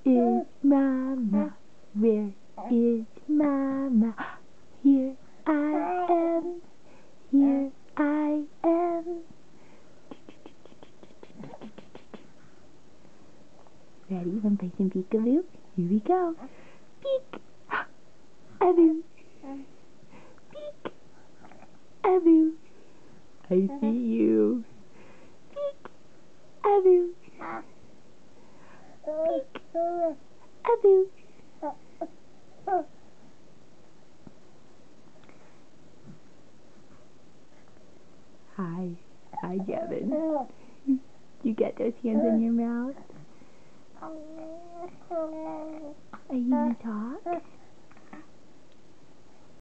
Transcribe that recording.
is Mama? Where is Mama? Here I am. Here I am. Ready? Want to play some peekaboo? Here we go. Peek! Aboo! Peek! Aboo! I see you. Peek! Aboo! Peek! Aboo! Hi. Hi, Gavin. You get those hands in your mouth? Are you gonna talk?